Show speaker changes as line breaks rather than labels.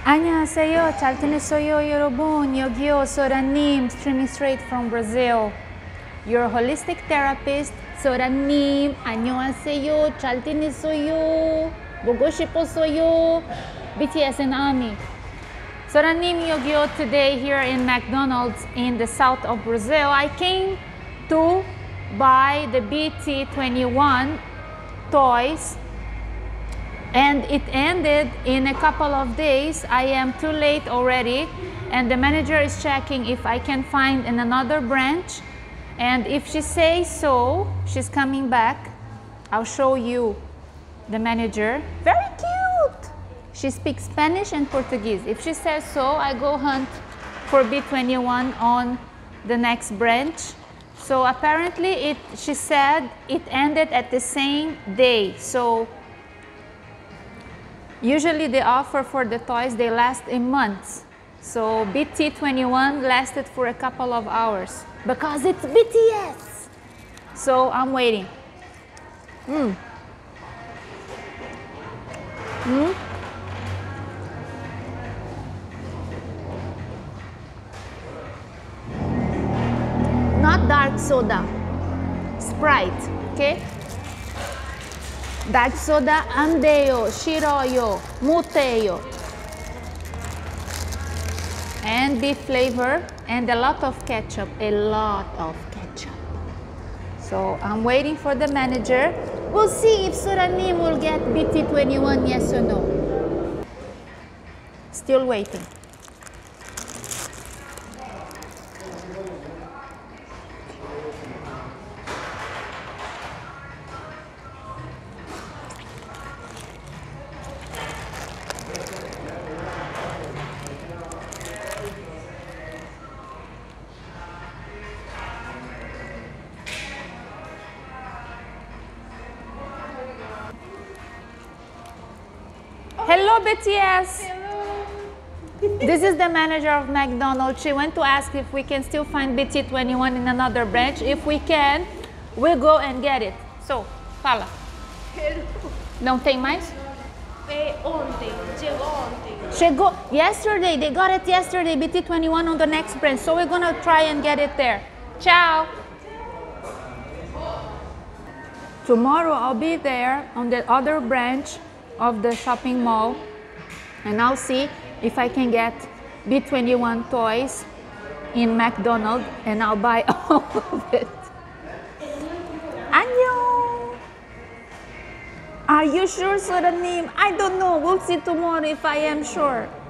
안녕하세요. 잘 지냈어요, 여러분. 여기요, 소라님, streaming straight from Brazil. Your holistic therapist, 소라님. 안녕하세요. 잘 지냈어요. 보고 싶었어요. BTS and ARMY. 소라님, 여기요, today here in McDonald's in the south of Brazil. I came to buy the BT21 toys. And it ended in a couple of days. I am too late already, and the manager is checking if I can find in another branch. And if she says so, she's coming back. I'll show you the manager. Very cute. She speaks Spanish and Portuguese. If she says so, I go hunt for B21 on the next branch. So apparently she said it ended at the same day. So usually the offer for the toys, they last a month. So BT21 lasted for a couple of hours because it's BTS. So I'm waiting. Not dark soda, Sprite, okay? Dark soda, 안돼요, 싫어요, 못해요. And beef flavor and a lot of ketchup, So I'm waiting for the manager. We'll see if Soranim will get BT21, yes or no. Still waiting. Hello, BTS. Hello. This is the manager of McDonald's. She went to ask if we can still find BT21 in another branch. If we can, we'll go and get it. So, fala.
Hello.
Não tem mais?
Ontem, chegou ontem.
Chegou yesterday. They got it yesterday. BT21 on the next branch. So we're gonna try and get it there. Ciao. Tomorrow I'll be there on the other branch of the shopping mall, and I'll see if I can get B21 toys in McDonald's, and I'll buy all of it. Annyeong! Are you sure, Soranim? I don't know. We'll see tomorrow if I am sure.